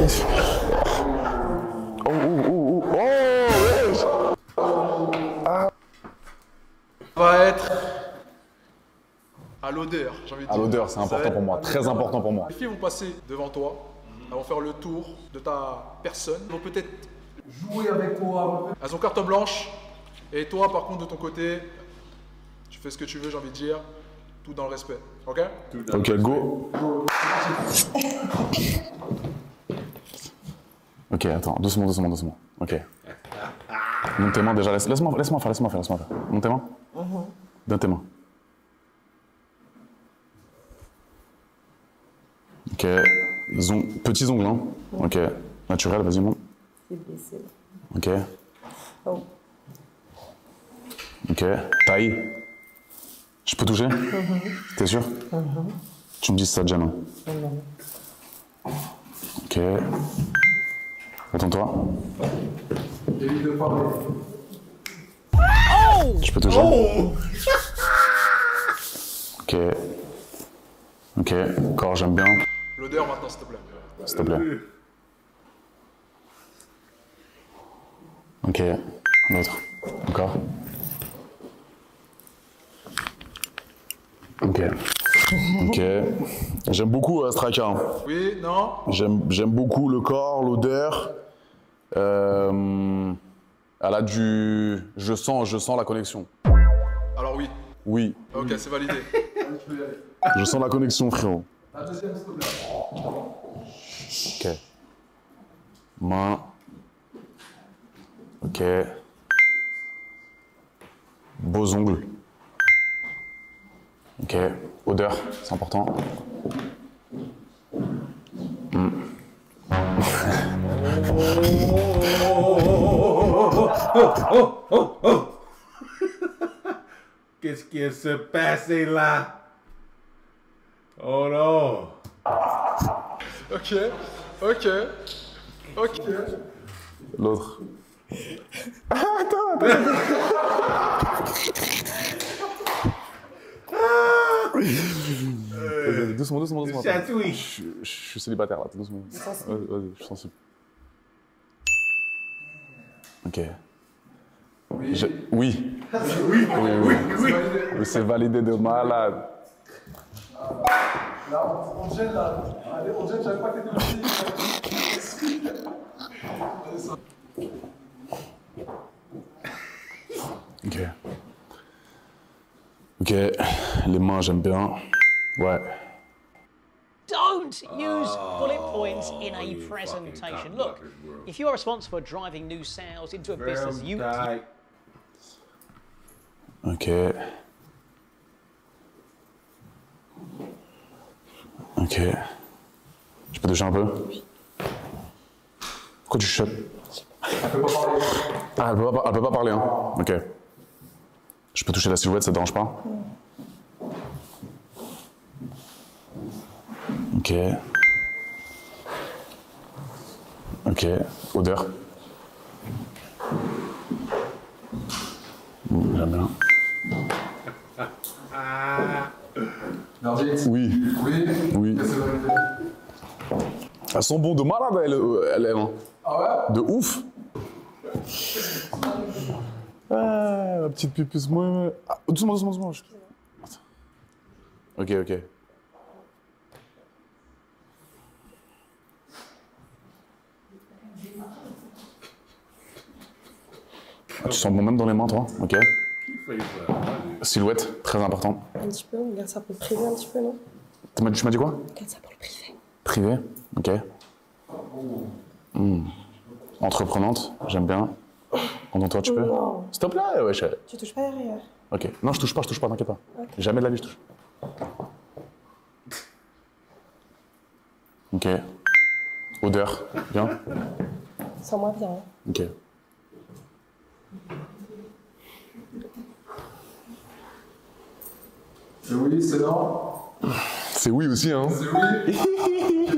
wesh. Va être à l'odeur, j'ai envie de dire. À l'odeur, c'est important pour moi, très important pour moi. Les filles vont passer devant toi, elles vont faire le tour de ta personne, elles vont peut-être jouer avec toi. Elles ont carte blanche, et toi, par contre, de ton côté, tu fais ce que tu veux, j'ai envie de dire, tout dans le respect, ok? Ok, go. Ok, attends, doucement. Ok. Monte tes mains déjà, laisse-moi faire. Monte tes mains. Donne tes mains. Ok. Petits ongles, hein. Ok. Naturel, vas-y, monte. C'est blessé. Ok. Oh. Ok. Taille. Je peux toucher? T'es sûr? Tu me dis si ça te gêne. Ok. Attends-toi. Évite de parler. Je peux toucher? Ok. Ok. Corps, j'aime bien. L'odeur maintenant, s'il te plaît. S'il te plaît. Ok. L'autre. Encore. Ok. Ok. J'aime beaucoup Straka. Hein. Oui, non? J'aime beaucoup le corps, l'odeur. Elle a du... Je sens la connexion. Alors oui. Oui. Ok, c'est validé. Je sens la connexion, frérot. La deuxième, s'il te plaît. Ok. Main. Ok. Beaux ongles. Ok. Odeur, c'est important. Qu'est-ce qui se passe là? Oh non! Ok. L'autre. Doucement. Chatouille! Je suis célibataire là, doucement. Vas-y, je suis sensible. Ok. Oui. Oui, c'est validé de malade. Là, on gêne là. Allez, on gêne, j'avais pas que t'étais aussi. Ok. Ok, les mains, j'aime bien. Ouais. Don't use bullet points in a presentation. Look, if you are responsible for driving new sales into a business, you... Ok. Ok. Je peux toucher un peu? Oui. Pourquoi tu chuchotes? Elle peut pas parler. Ah, elle peut pas parler, hein? Ok. Je peux toucher la silhouette, ça te dérange pas? Ok. Ok. Odeur. J'aime bien. Nardit? Oui. Oui. Qu'est-ce que c'est validé? Elles sont bons de malade, elles, hein. Ah ouais? De ouf. Ah, la petite pupusse, moi. Ah, doucement. Ok. Ah, tu sens bon même dans les mains, toi? Ok. Silhouette, très important. Un petit peu, on garde ça pour le privé un petit peu, non? Tu m'as dit quoi? On garde ça pour le privé. Privé, ok. Entreprenante, j'aime bien. Contente-toi, tu peux? Non. S'il te plaît, wesh. Tu touches pas derrière. Ok. Non, je touche pas, t'inquiète pas. Okay. Jamais de la vie, je touche. Ok. Odeur, bien? Sens-moi bien. Hein. Ok. C'est oui, c'est non? C'est oui aussi, hein? C'est oui.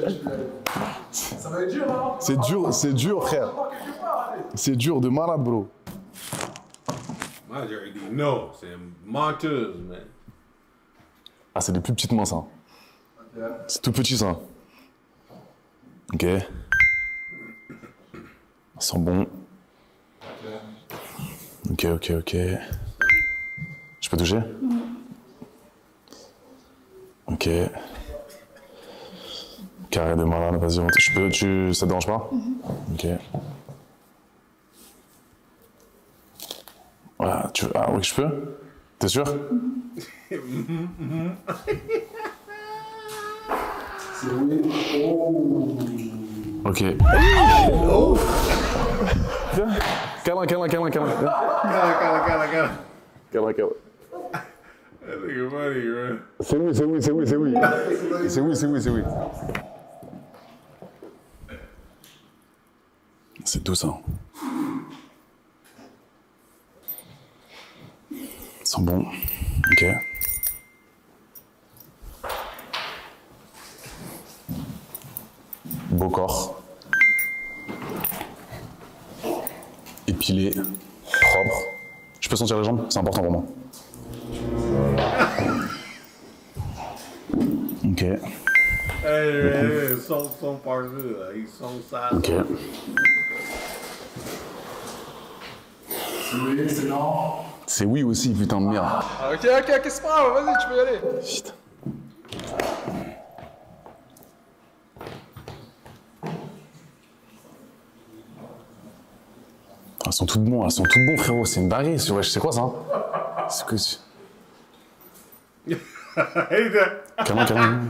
Ça va être dur, hein? C'est dur, frère. C'est dur de malade, bro. Moi, j'aurais dit non, c'est une menteuse, man. Ah, c'est des plus petites mains, ça. Ok. C'est tout petit, ça. Ok. Ça sent bon. Ok, ok, ok. Je peux toucher? Ok. Carré de malade, vas-y, je peux, ça te dérange pas? Ok. Voilà, ah oui, je peux? T'es sûr? Ok. Oh. Câlin. That nigga funny, bro. C'est oui. C'est doux ça. Ça sent bon. Ok. Beau corps. Épilé. Propre. Je peux sentir les jambes? C'est important pour moi. Ok. Hey, son parfait, là. Ils sont sales. Ok. C'est non. C'est oui aussi, putain de merde. Ah, ok, qu'est-ce que c'est pas grave, vas-y, tu peux y aller. Putain. Elles sont toutes bons, frérot. C'est une dinguerie. C'est quoi ça? C'est que. Hey, Câlin. Câlin.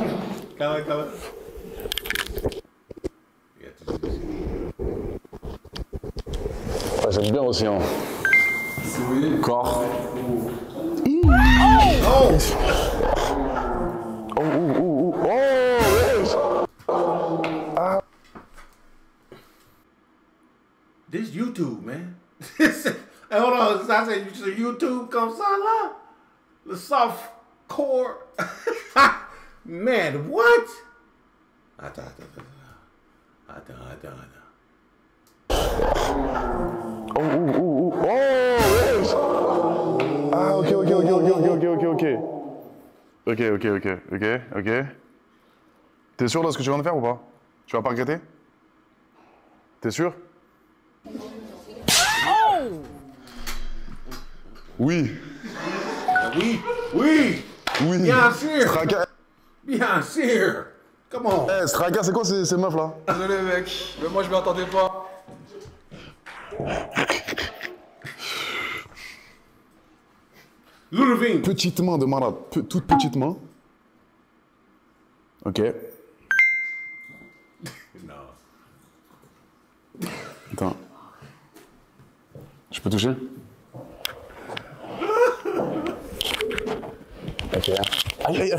Ouais, j'aime bien aussi, hein. C'est oui. Corps. This YouTube, man. Hey, hold on. I said YouTube comme ça, là? The soft core. Man, what? Attends. Ah, ok. Ok. T'es sûr de ce que tu viens de faire ou pas? Tu vas pas regretter? T'es sûr? Oui. Oui. Bien sûr. Straka. Bien sûr. Come on. Eh, Straka, c'est quoi ces meufs là? Désolé, mec, mais moi je m'y attendais pas. Ludovine. Petite main de malade. Toute petite main. Ok. Non. Attends. Je peux toucher? Ok. Aïe.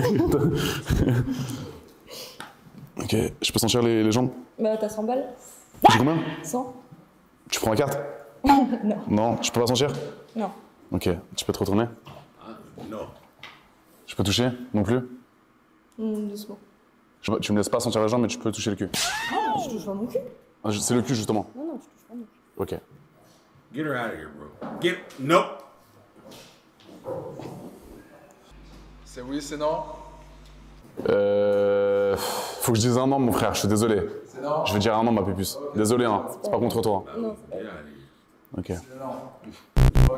Ok, je peux sentir les jambes? Bah, t'as 100 balles? J'ai combien? 100? Tu prends la carte? Non. Non, je peux pas sentir? Non. Ok, tu peux te retourner? Non. Je peux toucher? Non plus? Doucement. Tu me laisses pas sentir les jambes, mais tu peux toucher le cul. Non, je touche pas mon cul. Ah, c'est le cul, justement. Non, tu touches pas mon cul. Ok. Get her out of here, bro. Nope. C'est oui, c'est non. Faut que je dise un nom, mon frère, je suis désolé. C'est non. Je vais dire un nom, ma pupus. Désolé, hein, c'est pas contre toi. Non, Get out of here. Ok. C'est non.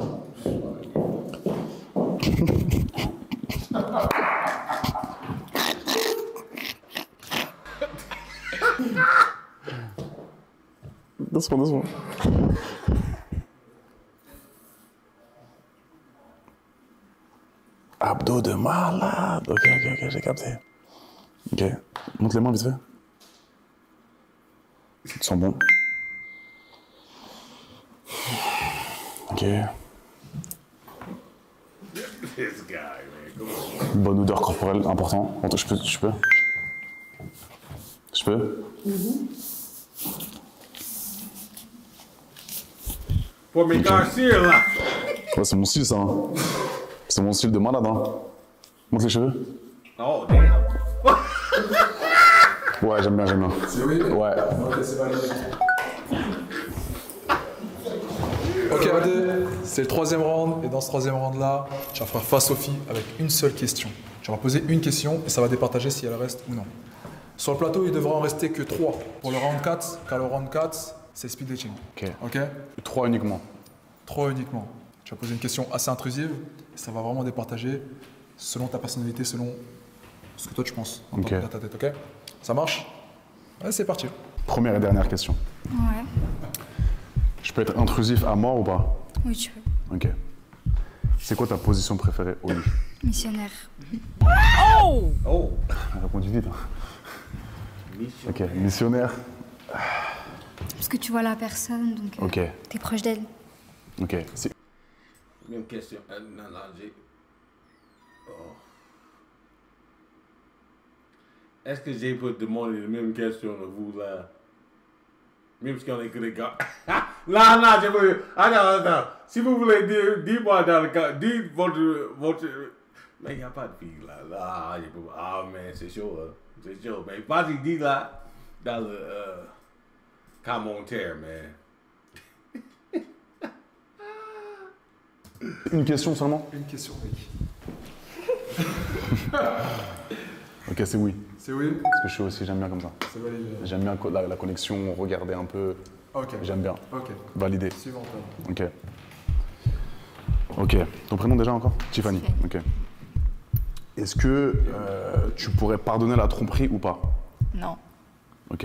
Doucement. Abdos de malade. Ok, j'ai capté. Ok. Monte les mains vite fait. Ils sont bons. Ok. This guy, man. Come on. Bonne odeur corporelle, important. Attends, je peux? Pour mes Garcia, là. Ouais, c'est mon style, ça. Hein. C'est mon style de malade, hein. Monte les cheveux. Oh, damn. Ouais, j'aime bien. C'est oui. Ouais. Ok, c'est validé. Ok, Adé, c'est le troisième round, et dans ce troisième round-là, tu vas faire face Sophie avec une seule question. Tu vas poser une question et ça va départager si elle reste ou non. Sur le plateau, il devra en rester que 3 pour le round 4, car le round 4, c'est speed dating. Ok. Ok? 3 uniquement. 3 uniquement. Tu vas poser une question assez intrusive, et ça va vraiment départager selon ta personnalité, selon ce que toi tu penses dans Ok. ta tête, ok? Ça marche? Ouais, c'est parti. Première et dernière question. Ouais. Je peux être intrusif à mort ou pas? Oui, tu peux. Ok. C'est quoi ta position préférée au lit? Missionnaire. Oh! Oh, Elle a répondu vite. Hein. mission. Ok, missionnaire. Parce que tu vois la personne, donc Ok, t'es proche d'elle. ok. C'est- Même question. Non, non, j'ai. Oh. Est-ce que j'ai pu demander la même question à vous là? Même si on est que des gars. Non, non, je veux. Attends. Si vous voulez dire, dis-moi dans le cas. Dites votre. Mais il n'y a pas de fille là. Là, je peux. Ah, mais c'est chaud, hein. C'est chaud. Mais vas-y, dis là. Dans le commentaire, mais. Une question seulement? Une question, oui. Ok, c'est oui. C'est oui? Parce que je suis aussi, j'aime bien comme ça. C'est validé. J'aime bien la connexion, regarder un peu. Ok. J'aime bien. Ok. Valider. Suivant. Ok. Ok. Ton prénom déjà encore? Tiffany. Tiffany. Ok. Est-ce que tu pourrais pardonner la tromperie ou pas? Non. Ok.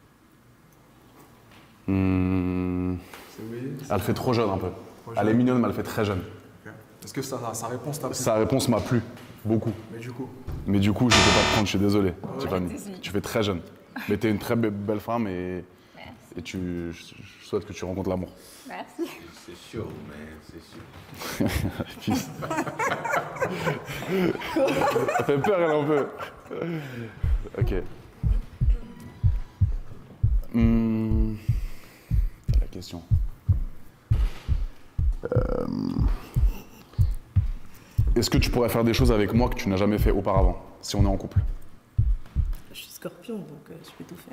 C'est oui. Elle fait trop jeune un peu. Trop Elle est jeune. mignonne, mais elle fait très jeune. Ok. Est-ce que sa réponse t'a plu? Sa réponse m'a plu. Beaucoup. Mais du coup, Mais du coup, je ne peux pas te prendre, je suis désolé, Ouais. Tiffany. Tu fais très jeune. Mais tu es une très belle femme et je souhaite que tu rencontres l'amour. Merci. C'est chaud, man. C'est chaud. Puis- Ça fait peur, elle, un peu. Ok. La question. Est-ce que tu pourrais faire des choses avec moi que tu n'as jamais fait auparavant, si on est en couple? Je suis scorpion, donc je peux tout faire.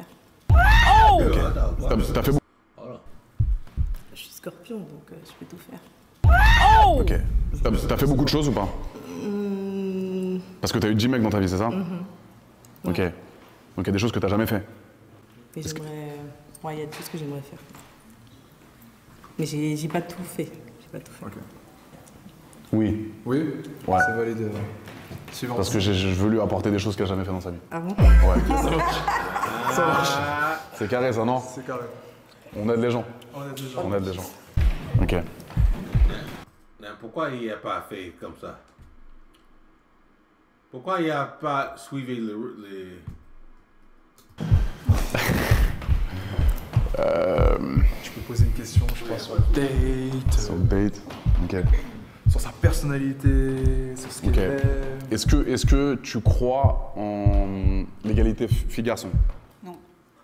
T'as fait beaucoup. Voilà. Je suis scorpion, donc je peux tout faire. Ok. T'as fait beaucoup de choses ou pas? Parce que t'as eu 10 mecs dans ta vie, c'est ça? Ok. Donc il y a des choses que t'as jamais fait. Mais j'aimerais. Ouais, il y a des choses que j'aimerais faire. Mais j'ai pas tout fait. J'ai pas tout fait. ok. Oui. Oui? Ouais. C'est validé. Suivant. Parce que je veux lui apporter des choses qu'elle n'a jamais fait dans sa vie. Ah bon? Ouais. Ça marche. C'est carré ça, non? C'est carré. On aide les gens. On a déjà. On aide les gens. Ok. Mais pourquoi il n'a pas fait comme ça? Pourquoi il n'a pas suivi les... Je peux poser une question, je pense, sur date, Sur le date. Ok. sur sa personnalité, sur ce qu'elle Ok. aime. Est-ce que tu crois en l'égalité fille-garçon? Non.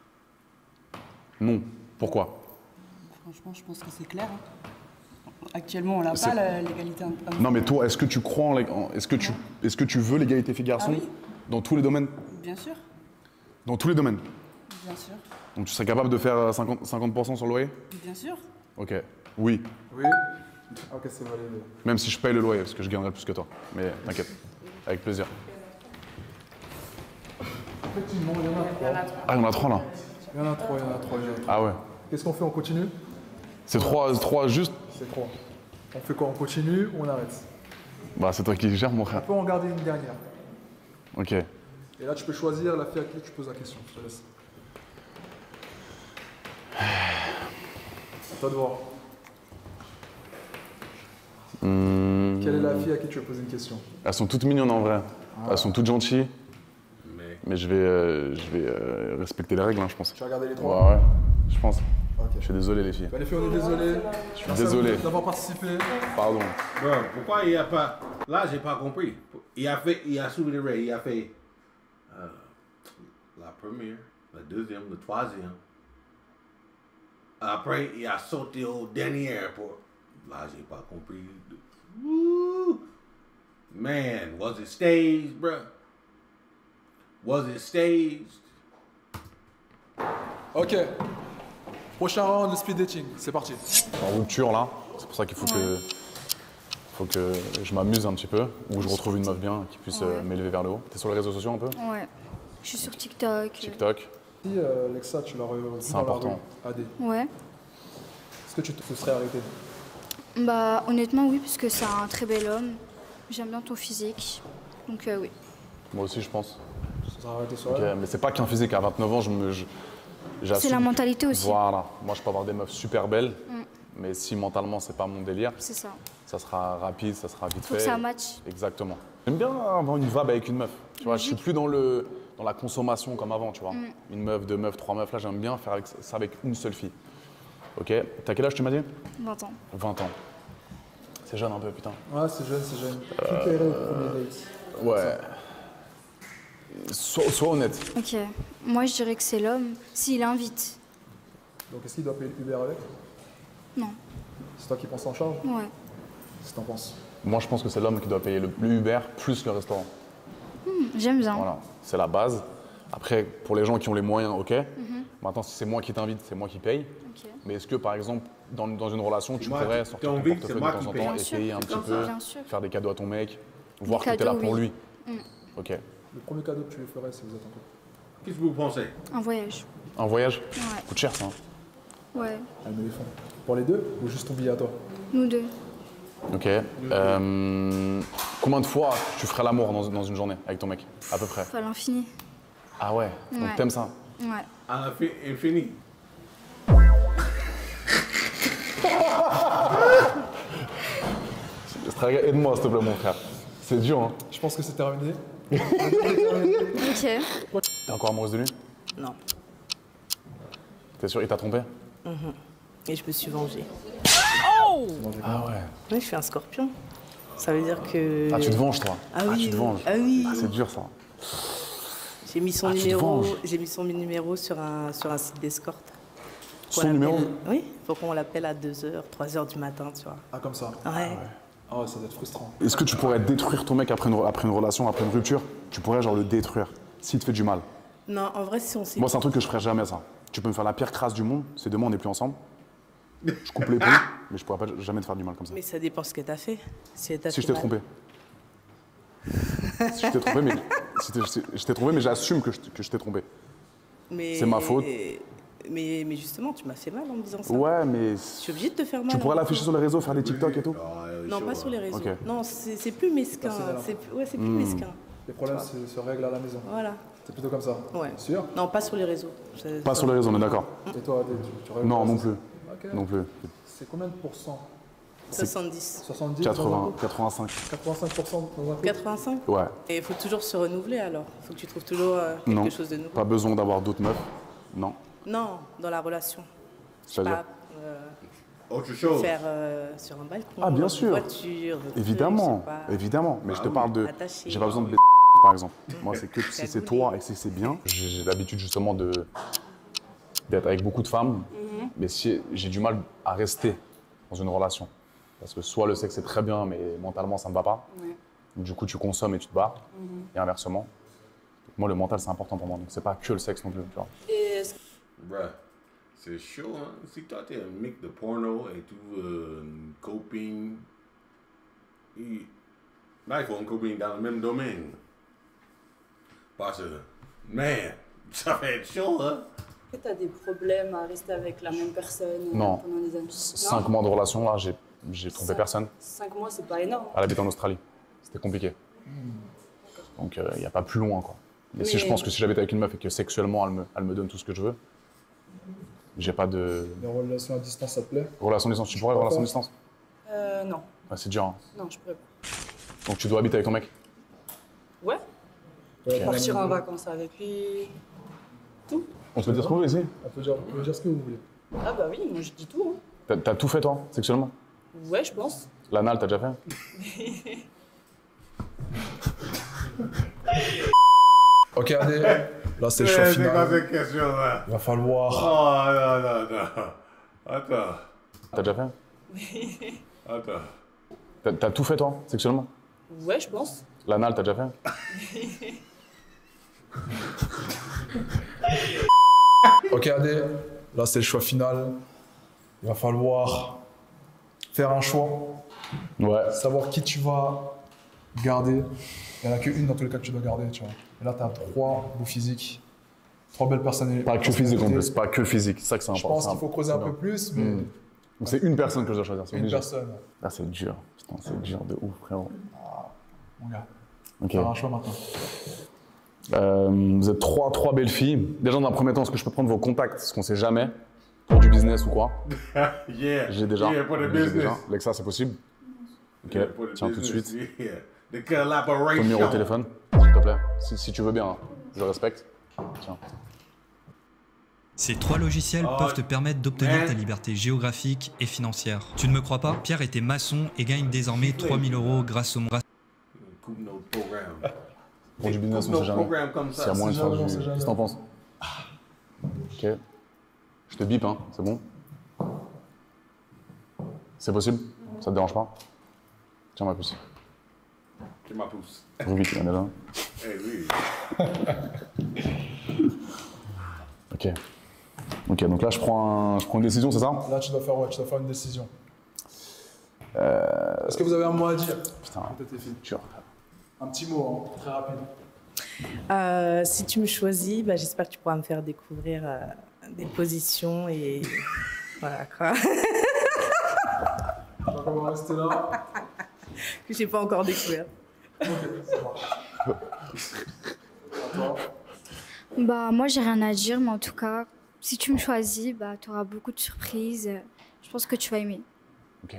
Non. Pourquoi? Franchement, je pense que c'est clair. hein. Actuellement, on n'a C'est- pas l'égalité homme. Non, mais toi, est-ce que tu crois est-ce que tu veux l'égalité fille-garçon Ah oui. dans tous les domaines? Bien sûr, Dans tous les domaines. bien sûr, Donc tu serais capable de faire 50% sur le loyer? bien sûr. Ok. Oui. Oui? Ok, c'est validé. Même si je paye le loyer, parce que je gagnerai plus que toi. Mais t'inquiète. Avec plaisir. Effectivement, il y en a trois. Ah, il y en a 3 là. Il y en a trois. Ah ouais. Qu'est-ce qu'on fait? On continue? C'est 3 juste? C'est trois. On fait quoi? On continue ou on arrête? Bah c'est toi qui gères mon On frère. peut en garder une dernière. Ok. Et là, tu peux choisir la fille à qui tu poses la question. Je te laisse. À toi de voir. Quelle est la fille à qui tu veux poser une question? Elles sont toutes mignonnes en vrai. Elles sont toutes gentilles. Mais Mais je vais respecter les règles, hein, je pense. Tu vas regarder les Ouais, trois? ouais. Je pense. Ok. Je suis désolé les filles. Bah, les filles, on est désolé. Je suis désolé. D'avoir participé. Pardon. bro, pourquoi il n'a pas... Là, j'ai pas compris. Il a soulevé les règles. Il a fait la première, la deuxième, le troisième. Après, il a sauté au dernier pour... Là, j'ai pas compris. Woo! Man, was it staged, bro? Was it staged? Ok. Prochain round de speed dating. C'est parti. En rupture là. C'est pour ça qu'il faut que je m'amuse un petit peu. Ou je retrouve une meuf bien qui puisse m'élever vers le haut. T'es sur les réseaux sociaux un peu? Ouais. Je suis sur TikTok. TikTok. Si Lexa, tu l'as revu C'est dans la important. rue, AD, Ouais. est-ce que tu te serais arrêté? Bah, honnêtement, oui, parce que c'est un très bel homme. J'aime bien ton physique. Donc, oui. Moi aussi, je pense. Tu te serais arrêté sur Ok, elle? mais c'est pas qu'un physique. À 29 ans, j'assume. C'est la mentalité aussi. Voilà. Moi, je peux avoir des meufs super belles, mais si mentalement, c'est pas mon délire, C'est ça. ça sera rapide, ça sera vite Faut fait. que ça match. Exactement. J'aime bien avoir une vibe avec une meuf. Tu vois, je suis plus dans la consommation comme avant, tu vois. Une meuf, deux meufs, trois meufs. Là, j'aime bien faire ça avec une seule fille. Ok. T'as quel âge, tu m'as dit? 20 ans. 20 ans. C'est jeune un peu, putain. Ouais, c'est jeune, c'est jeune. Qui paierait au premier date? Ouais. Sois honnête. Ok. Moi, je dirais que c'est l'homme, s'il invite. Donc est-ce qu'il doit payer le Uber avec? Non. C'est toi qui penses en charge? Ouais. Qu'est-ce que t'en penses? Moi, je pense que c'est l'homme qui doit payer le Uber plus le restaurant. J'aime bien. Voilà, c'est la base. Après, pour les gens qui ont les moyens, ok. Maintenant, si c'est moi qui t'invite, c'est moi qui paye. Ok. Mais est-ce que, par exemple, dans une relation, tu moi pourrais qui sortir ton t'invite, portefeuille c'est moi de qui temps en paye. temps Bien et sûr, payer un petit peu, bien sûr. faire des cadeaux à ton mec, voir que t'es là cadeaux, pour oui. lui. Ok. Le premier cadeau que tu lui ferais si vous êtes en couple? Qu'est-ce que vous pensez? Un voyage. Un voyage Ouais. coûte cher, ça. Hein. Ouais. Un éléphant. Pour les deux ou juste ton billet à toi? Nous deux. Ok. Combien de fois tu ferais l'amour dans une journée avec ton mec, à peu près? À l'infini. Ah ouais. Donc Ouais. t'aimes ça? Ouais. À l'infini. Aide-moi, s'il te plaît, mon frère. C'est dur, hein. Je pense que c'est terminé. Ok. T'es encore amoureuse de lui? Non. T'es sûr? Il t'a trompé? Et je me suis vengée. Ah ouais. Oui, je suis un scorpion. Ça veut dire que... Ah, tu te venges, toi? Ah oui, tu te venges. Ah oui. Ah, c'est dur, ça. J'ai mis son Ah, tu te numéro. venges. J'ai mis son numéro sur un site d'escorte. Son numéro? Oui, faut qu'on l'appelle à 2h, 3h du matin, tu vois. Ah, comme ça. Ouais. Ah ouais, ça doit être frustrant. Est-ce que tu pourrais détruire ton mec après une relation, après une rupture? Tu pourrais genre le détruire s'il te fait du mal. Non, en vrai, si on s'est... Moi, c'est un truc que je ferais jamais, ça. Tu peux me faire la pire crasse du monde, c'est demain on n'est plus ensemble. Je coupe les ponts, mais je pourrais pas jamais te faire du mal comme ça. Mais ça dépend ce que t'as fait. Si, Si je t'ai trompé. Si je t'ai trompé, mais je t'ai trompé, mais j'assume que je t'ai trompé. Mais... C'est ma faute. Mais justement, tu m'as fait mal en me disant ça. Ouais, mais Je suis obligée de te faire mal. tu pourrais hein. l'afficher sur les réseaux, faire des TikTok et tout. Non, pas sur les réseaux. Ok. Non, c'est plus mesquin. Personnel, hein. C'est plus mesquin. Les problèmes se règlent à la maison. Voilà. C'est plutôt comme ça. Ouais. Sûr? Non, pas sur les réseaux. Pas sur les réseaux, on est d'accord. Et toi, Adé, tu règles Non, pas non ça? plus. Ok. Non plus. C'est combien de pourcents? 70. 70? 80, 85. 85% dans un couple? 85. Ouais. Et il faut toujours se renouveler alors. Il faut que tu trouves toujours quelque Non. chose de nouveau. Pas besoin d'avoir d'autres meufs. Non. Non, dans la relation. C'est-à-dire? Pas Autre chose. faire sur un balcon, Ah, bien dans une sûr. voiture, Évidemment, je sais pas. évidemment. Mais je te parle de. Attaché. J'ai pas besoin de baiser, par exemple. Moi, c'est que si c'est toi et que c'est bien. J'ai l'habitude justement d'être avec beaucoup de femmes, mais si j'ai du mal à rester dans une relation. Parce que soit le sexe est très bien, mais mentalement ça me va pas. Donc, du coup, tu consommes et tu te barres. Et inversement. Donc, moi, le mental, c'est important pour moi. Donc, c'est pas que le sexe non plus. Tu vois. Bruh, c'est chaud, hein? Si toi t'es un mec de porno et tout, coping, là il faut un coping dans le même domaine. Parce que, man, ça va être chaud, hein? Est-ce que tu as des problèmes à rester avec la même personne Non. pendant des années? 5 mois de relation, là, j'ai trompé personne. 5 mois, c'est pas énorme. Elle habite en Australie. C'était compliqué. Donc, il n'y a pas plus loin, quoi. Mais si je pense que si j'habite avec une meuf et que sexuellement, elle me donne tout ce que je veux, j'ai pas de... Les relations à distance, ça te plaît? Relation à distance, tu pourrais relation à distance? Non. Ouais, c'est dur, hein. Non, je pourrais pas. Donc tu dois habiter avec ton mec? Ouais. Ouais, Partir en vacances avec lui. Tout. On peut dire ce qu'on veut ici? On peut dire ce que vous voulez. Ah bah oui, moi je dis tout. Hein. T'as tout fait, toi, sexuellement? Ouais, je pense. L'anal, t'as déjà fait? Ok, Adé, là c'est le choix C'est quoi final. cette question-là? Il va falloir. Oh, non. Attends. T'as déjà fait? Attends. T'as tout fait, toi, sexuellement? Ouais, je pense. L'anal, t'as déjà fait? Ok, Adé, là c'est le choix final. Il va falloir faire un choix, Ouais. savoir qui tu vas garder. Il n'y en a qu'une dans tous les cas que tu dois garder, tu vois. Et là, tu as 3 beaux physiques, 3 belles personnalités. Pas que physique en plus, pas que physique. C'est ça que c'est important. Je pense qu'il faut creuser un peu plus, mais. Donc c'est une personne que je dois choisir. Une personne. Là, c'est dur. Putain, c'est dur de ouf, frérot. Ah, mon gars. Ok. Faire un choix maintenant. Vous êtes trois belles filles. Déjà, dans un premier temps, est-ce que je peux prendre vos contacts? Parce qu'on sait jamais. Pour du business ou quoi? Yeah. J'ai déjà. Yeah, pour le J'ai business. déjà. Lexa, c'est possible? Ok, Yeah, pour le tiens tout de business, suite. Yeah. The Ton collaboration. numéro de téléphone, s'il te plaît. Si tu veux bien, hein. Je respecte. Tiens. Ces 3 logiciels Oh, peuvent te permettre d'obtenir man. ta liberté géographique et financière. Tu ne me crois pas? Pierre était maçon et gagne désormais 3000 € grâce au Coupe nos programmes. Pour du business, on Coupe sait nos jamais. programmes comme S'il y ça. a moyen de faire jamais, on du... sait jamais. Qu'est-ce que t'en penses? Ok. Je te bip, hein. C'est bon? C'est possible? Ça te dérange pas? Tiens ma puce. C'est ma pousse. Ruby, tu l'as déjà. Eh oui. Ok. Ok, donc là, je prends une décision, c'est ça? Là, tu dois faire une décision. Est-ce que vous avez un mot à dire? Putain, Peut-être les filles. dur. Un petit mot, hein, très rapide. Si tu me choisis, bah, j'espère que tu pourras me faire découvrir des positions et voilà quoi. Donc, on va rester là. Que j'ai pas encore découvert. Ok, ça marche. À toi. Bah, moi, j'ai rien à dire, mais en tout cas, si tu me choisis, bah, tu auras beaucoup de surprises. Je pense que tu vas aimer. Ok.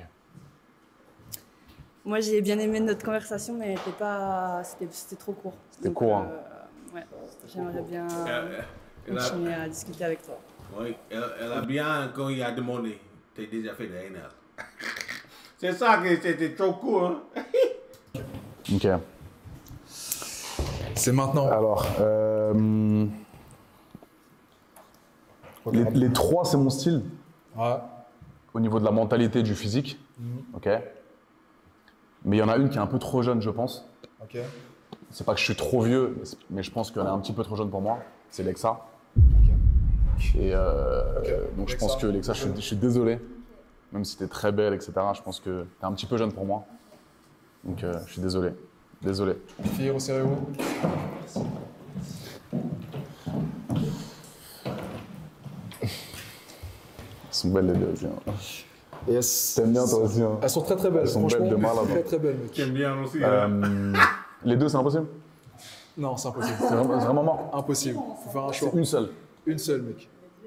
Moi, j'ai bien aimé notre conversation, mais c'était trop court. C'était Donc, court, hein. Ouais, j'aimerais bien Elle a, continuer à discuter avec toi. oui, elle a bien, quand il a demandé, t'as déjà fait de NL. C'est ça que c'était trop court, hein? Ok. C'est maintenant. Alors, les 3, c'est mon style. Ouais. Au niveau de la mentalité, du physique. Ok. Mais il y en a une qui est un peu trop jeune, je pense. Ok. C'est pas que je suis trop vieux, mais je pense qu'elle est un petit peu trop jeune pour moi. C'est Lexa. Et donc je pense que Lexa, je suis désolé. Même si t'es très belle, etc. Je pense que t'es un petit peu jeune pour moi. Donc je suis désolé. Désolé. Les filles, resserrez-vous. Elles sont belles les deux aussi. Hein. Yes. T'aimes bien toi aussi. Hein. Elles sont très très belles. Elles sont belles de malade. Très très belles, mec. J'aime bien aussi, hein? Les deux, c'est impossible? Non, c'est impossible. C'est vraiment mort? Impossible. Faut faire un choix. Une seule. Une seule, mec.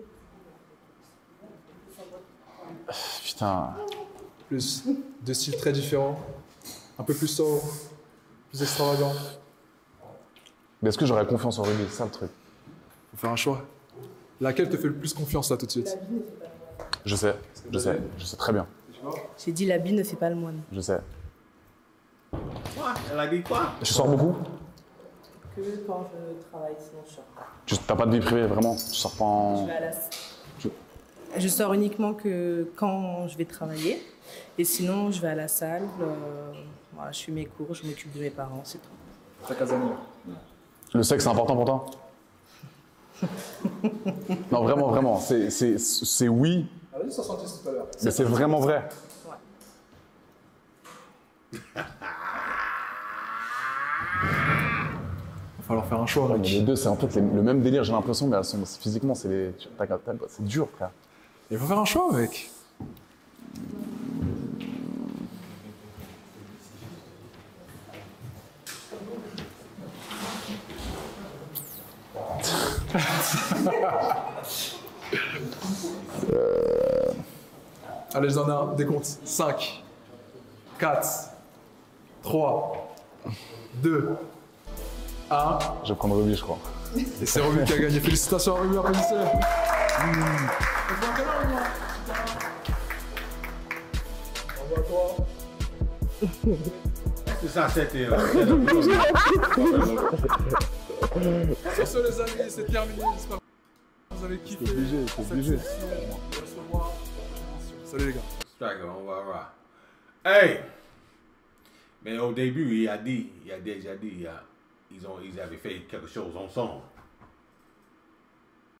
Putain. Plus 2 styles très différents. Un peu plus sobre, plus extravagant. Mais est-ce que j'aurais confiance en Ruby? C'est ça le truc. Faut faire un choix. Laquelle te fait le plus confiance là tout de suite? Je sais très bien. J'ai dit l'habit ne fait pas le moine. Je sais. Quoi? Elle a dit quoi? Tu sors beaucoup? Que quand je travaille, sinon je sors. Tu n'as pas de vie privée, vraiment? Tu sors pas en... Je vais à la... Je sors uniquement que quand je vais travailler. Et sinon, je vais à la salle. Voilà, je fais mes cours, je m'occupe de mes parents, c'est tout. Ta casanière. Le sexe, c'est important pour toi? Non, vraiment, vraiment. C'est oui, Elle a dit 70 tout à l'heure. mais c'est vraiment vrai. Va falloir faire un choix, Ouais, mec. mais les deux, c'est en fait le même délire, j'ai l'impression, mais elles sont, physiquement, c'est dur, frère. Il faut faire un choix, mec. Allez, je donne un décompte. 5, 4, 3, 2, 1. Je vais prendre Ruby, je crois. Et c'est Ruby qui a gagné. Félicitations à Ruby, applaudissez. Bravo à toi. C'est ça, c'était. Sur ce, les amis, c'est terminé. J'espère que vous avez kiffé. C'est obligé. Salut les gars. Striker, on va voir. Hey! Mais au début, il a déjà dit, ils avaient fait quelque chose ensemble.